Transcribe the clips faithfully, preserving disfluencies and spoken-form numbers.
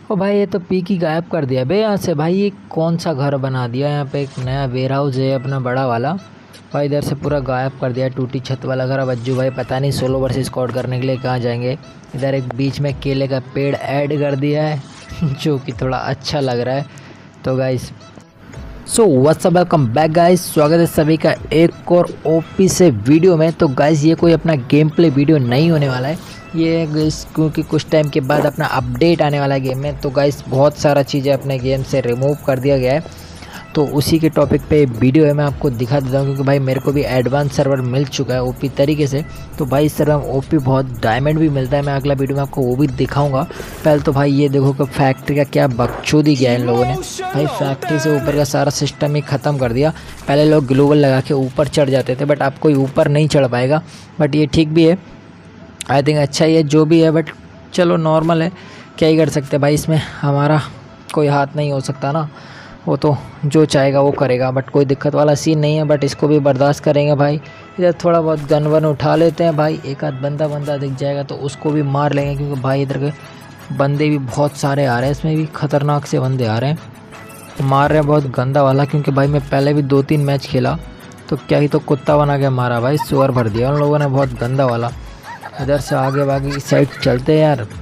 ओ भाई ये तो पीक ही गायब कर दिया बे यहाँ से। भाई ये कौन सा घर बना दिया यहाँ पे, एक नया वेयर हाउस है अपना बड़ा वाला। भाई इधर से पूरा गायब कर दिया, टूटी छत वाला घर। अब अज्जू भाई पता नहीं सोलो वर्सेस स्क्वाड करने के लिए कहाँ जाएंगे। इधर एक बीच में केले का पेड़ ऐड कर दिया है जो कि थोड़ा अच्छा लग रहा है। तो guys so what's up, welcome back guys, स्वागत है सभी का एक और ओपी से वीडियो में। तो गाइस ये कोई अपना गेम प्ले वीडियो नहीं होने वाला है ये गाइस, क्योंकि कुछ टाइम के बाद अपना अपडेट आने वाला है गेम में। तो गाइस बहुत सारा चीज़ें अपने गेम से रिमूव कर दिया गया है, तो उसी के टॉपिक पे वीडियो है, मैं आपको दिखा देता हूँ। क्योंकि भाई मेरे को भी एडवांस सर्वर मिल चुका है ओपी तरीके से। तो भाई इस सर्वर में ओपी बहुत डायमंड भी मिलता है, मैं अगला वीडियो में आपको वो भी दिखाऊंगा। पहले तो भाई ये देखो कि फैक्ट्री का क्या बकचोदी किया है इन लोगों ने। भाई फैक्ट्री से ऊपर का सारा सिस्टम ही ख़त्म कर दिया। पहले लोग ग्लोबल लगा के ऊपर चढ़ जाते थे, बट अब कोई ऊपर नहीं चढ़ पाएगा। बट ये ठीक भी है, आई थिंक अच्छा ही है जो भी है। बट चलो नॉर्मल है, क्या ही कर सकते हैं भाई, इसमें हमारा कोई हाथ नहीं हो सकता ना। वो तो जो चाहेगा वो करेगा, बट कोई दिक्कत वाला सीन नहीं है। बट इसको भी बर्दाश्त करेंगे भाई। इधर थोड़ा बहुत गन वन उठा लेते हैं भाई, एक आध बंदा बंदा दिख जाएगा तो उसको भी मार लेंगे। क्योंकि भाई इधर के बंदे भी बहुत सारे आ रहे हैं, इसमें भी ख़तरनाक से बंदे आ रहे हैं, मार रहे हैं बहुत गंदा वाला। क्योंकि भाई मैं पहले भी दो तीन मैच खेला तो क्या ही तो कुत्ता बना के मारा भाई, सुअर भर दिया उन लोगों ने बहुत गंदा वाला। इधर से आगे बागी की साइड चलते हैं यार,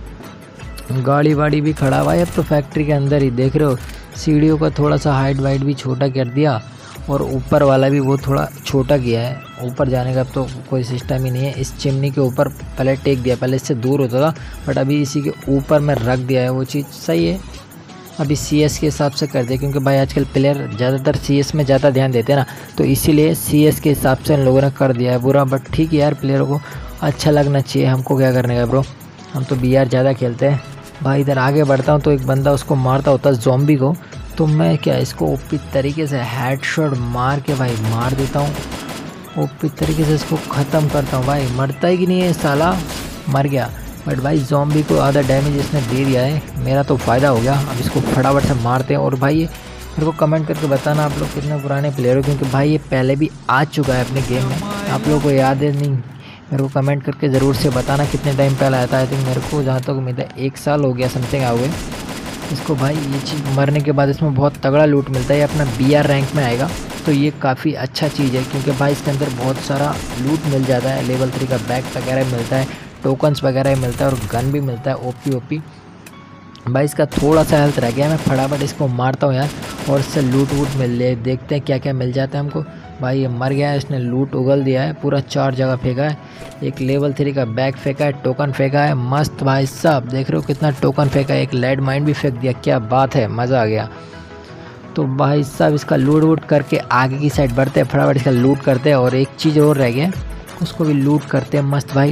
गाड़ी वाड़ी भी खड़ा हुआ है अब तो फैक्ट्री के अंदर ही। देख रहे हो सीढ़ियों का थोड़ा सा हाइट वाइट भी छोटा कर दिया, और ऊपर वाला भी वो थोड़ा छोटा किया है। ऊपर जाने का अब तो कोई सिस्टम ही नहीं है। इस चिमनी के ऊपर पहले टेक दिया, पहले इससे दूर होता था, बट अभी इसी के ऊपर में रख दिया है। वो चीज़ सही है, अभी सीएस के हिसाब से कर दिया। क्योंकि भाई आजकल प्लेयर ज़्यादातर सीएस में ज़्यादा ध्यान देते हैं ना, तो इसीलिए सीएस के हिसाब से इन लोगों ने कर दिया है बुरा। बट ठीक है यार, प्लेयरों को अच्छा लगना चाहिए, हमको क्या करने का ब्रो, हम तो बी आर ज़्यादा खेलते हैं। भाई इधर आगे बढ़ता हूँ तो एक बंदा उसको मारता होता है ज़ॉम्बी को, तो मैं क्या इसको ओपी तरीके से हेडशॉट मार के भाई मार देता हूँ। ओपी तरीके से इसको ख़त्म करता हूँ भाई, मरता ही कि नहीं है साला, मर गया। बट भाई ज़ॉम्बी को आधा डैमेज इसने दे दिया है, मेरा तो फ़ायदा हो गया। अब इसको फटाफट से मारते हैं। और भाई ये मेरे को कमेंट करके बताना आप लोग कितने पुराने प्लेयर हो, क्योंकि भाई ये पहले भी आ चुका है अपने गेम में, आप लोगों को याद है नहीं। मेरे को कमेंट करके ज़रूर से बताना कितने टाइम पहले आया था। आई थिंक मेरे को जहाँ तक उम्मीद है एक साल हो गया समथिंग आ हुए इसको। भाई ये चीज़ मरने के बाद इसमें बहुत तगड़ा लूट मिलता है, ये अपना बी आर रैंक में आएगा, तो ये काफ़ी अच्छा चीज़ है। क्योंकि भाई इसके अंदर बहुत सारा लूट मिल जाता है, लेवल थ्री का बैग वगैरह मिलता है, टोकन्स वगैरह मिलता है, और गन भी मिलता है ओपी ओपी। भाई इसका थोड़ा सा हेल्थ रह गया, मैं फटाफट इसको मारता हूँ यार, और इससे लूट वूट मिल ले, देखते हैं क्या क्या मिल जाता है हमको। भाई ये मर गया है, इसने लूट उगल दिया है पूरा, चार जगह फेंका है, एक लेवल थ्री का बैग फेंका है, टोकन फेंका है, मस्त भाई साहब देख रहे हो कितना टोकन फेंका है, एक लेड माइंड भी फेंक दिया, क्या बात है, मज़ा आ गया। तो भाई साहब इसका लूट वूट करके आगे की साइड बढ़ते हैं, फटाफट इसका लूट करते हैं। और एक चीज़ और रह गया, उसको भी लूट करते हैं मस्त भाई।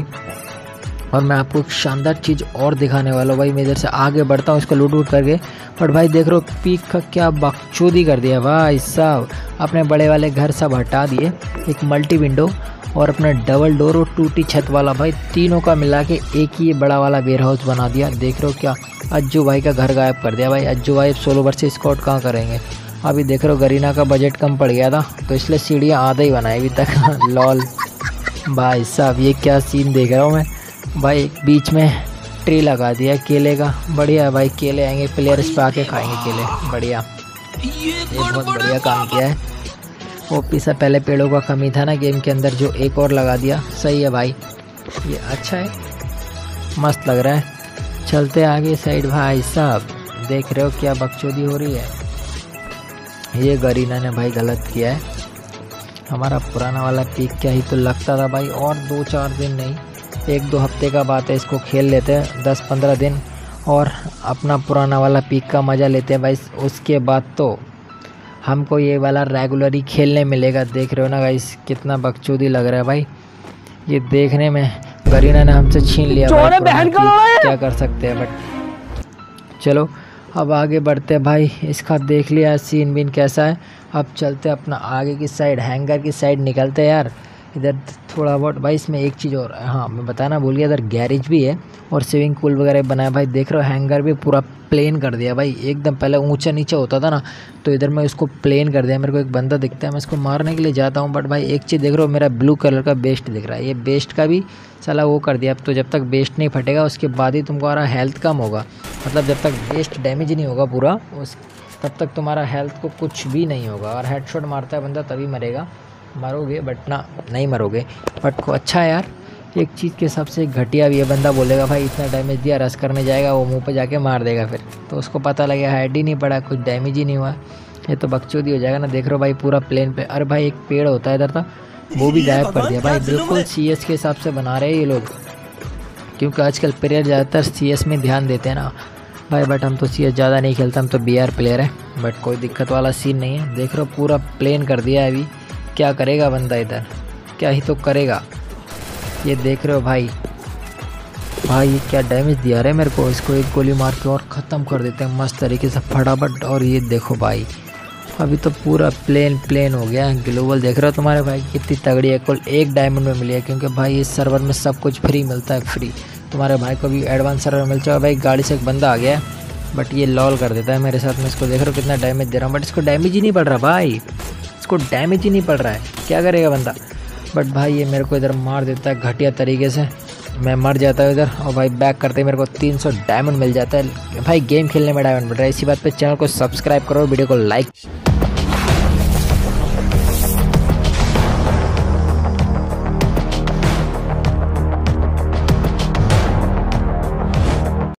और मैं आपको एक शानदार चीज़ और दिखाने वाला हूँ भाई, मैं इधर से आगे बढ़ता हूँ इसको लूट वूट करके। बट भाई देख रहे हो पीक का क्या बकचोदी कर दिया भाई साहब, अपने बड़े वाले घर सब हटा दिए, एक मल्टी विंडो और अपना डबल डोर और टूटी छत वाला, भाई तीनों का मिला के एक ही बड़ा वाला वेयर हाउस बना दिया। देख रहे हो क्या अज्जू भाई का घर गायब कर दिया। भाई अज्जू भाई सोलो वर्सेस स्क्वाड कहाँ करेंगे। अभी देख रहे हो गरीना का बजट कम पड़ गया था, तो इसलिए सीढ़ियाँ आधा ही बनाई अभी तक लॉल। भाई साहब ये क्या सीन देख रहा हूँ मैं भाई, बीच में ट्री लगा दिया केले का, बढ़िया है भाई, केले आएंगे प्लेयर इस पे आके खाएंगे केले, बढ़िया, ये बहुत बढ़िया काम किया है। ओपी से पहले पेड़ों का कमी था ना गेम के अंदर, जो एक और लगा दिया, सही है भाई, ये अच्छा है, मस्त लग रहा है। चलते आगे साइड। भाई साहब देख रहे हो क्या बकचोदी हो रही है, ये गरीना ने भाई गलत किया है। हमारा पुराना वाला पीक क्या ही तो लगता था भाई, और दो चार दिन नहीं एक दो हफ्ते का बात है, इसको खेल लेते हैं दस पंद्रह दिन और अपना पुराना वाला पीक का मज़ा लेते हैं भाई। उसके बाद तो हमको ये वाला रेगुलर ही खेलने मिलेगा। देख रहे हो ना गाइस कितना बकचोदी लग रहा है भाई, ये देखने में गरीना ने हमसे छीन लिया भाई, बहन का क्या कर सकते हैं। बट चलो अब आगे बढ़ते हैं भाई, इसका देख लिया सीन बीन कैसा है। अब चलते अपना आगे की साइड, हैंगर की साइड निकलते हैं यार। इधर थोड़ा बहुत भाई इसमें एक चीज़ और, हाँ मैं बताना भूल गया, इधर गैरेज भी है और स्विमिंग पूल वगैरह बनाया भाई। देख रहे हो हैंगर भी पूरा प्लेन कर दिया भाई, एकदम पहले ऊंचा नीचे होता था ना, तो इधर मैं उसको प्लेन कर दिया। मेरे को एक बंदा दिखता है, मैं इसको मारने के लिए जाता हूँ, बट भाई एक चीज़ देख रहे हो, मेरा ब्लू कलर का बेस्ट दिख रहा है, ये बेस्ट का भी साला वो कर दिया। अब तो जब तक बेस्ट नहीं फटेगा उसके बाद ही तुम्हारा हेल्थ कम होगा, मतलब जब तक बेस्ट डैमेज नहीं होगा पूरा उस तब तक तुम्हारा हेल्थ को कुछ भी नहीं होगा। और हेडशॉट मारता है बंदा तभी मरेगा, मरोगे बट ना नहीं मरोगे। बट को अच्छा है यार, एक चीज़ के हिसाब से घटिया भी है। बंदा बोलेगा भाई इतना डैमेज दिया, रस करने जाएगा वो मुंह पे जाके मार देगा, फिर तो उसको पता लगेगा हेड ही नहीं पड़ा, कुछ डैमेज ही नहीं हुआ, ये तो बकचोदी हो जाएगा ना। देख रहे हो भाई पूरा प्लेन पे। अरे भाई एक पेड़ होता है इधर था, वो भी गायब कर दिया भाई। बिल्कुल सी एस के हिसाब से बना रहे हैं ये लोग, क्योंकि आजकल प्लेयर ज़्यादातर सी एस में ध्यान देते हैं ना भाई। बट हम तो सी एस ज़्यादा नहीं खेलते, हम तो बी आर प्लेयर हैं, बट कोई दिक्कत वाला सीन नहीं है। देख रहे हो पूरा प्लेन कर दिया है। अभी क्या करेगा बंदा इधर, क्या ही तो करेगा। ये देख रहे हो भाई, भाई ये क्या डैमेज दिया रहा है मेरे को। इसको एक गोली मार के और ख़त्म कर देते हैं मस्त तरीके से फटाफट। और ये देखो भाई अभी तो पूरा प्लेन प्लेन हो गया। ग्लोबल देख रहे हो तुम्हारे भाई कितनी तगड़ी है, कुल एक डायमंड में मिली है, क्योंकि भाई इस सर्वर में सब कुछ फ्री मिलता है, फ्री। तुम्हारे भाई को भी एडवांस सर्वर मिल जाएगा भाई। गाड़ी से एक बंदा आ गया है, बट ये लॉल कर देता है मेरे साथ में। इसको देख रहे हो कितना डैमेज दे रहा हूँ, बट इसको डैमेज ही नहीं पड़ रहा भाई, इसको डैमेज ही नहीं पड़ रहा है, क्या करेगा बंदा। बट भाई ये मेरे को इधर मार देता है घटिया तरीके से, मैं मर जाता हूँ इधर। और भाई बैक करते ही मेरे को तीन सौ डायमंड मिल जाता है भाई। गेम खेलने में डायमंड मिल रहा है, इसी बात पे चैनल को सब्सक्राइब करो, वीडियो को लाइक